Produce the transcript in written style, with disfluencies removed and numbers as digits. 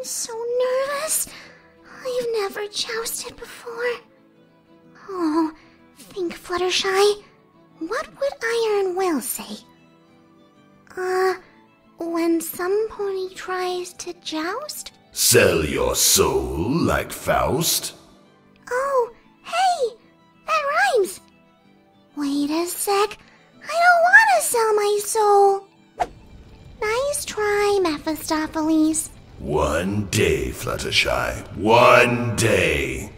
so nervous. I've never jousted before. Oh, think, Fluttershy. What would Iron Will say? When some pony tries to joust? Sell your soul like Faust? Oh, hey! That rhymes! Wait a sec. I don't want to sell my soul. Nice try, Mephistopheles. One day, Fluttershy. One day.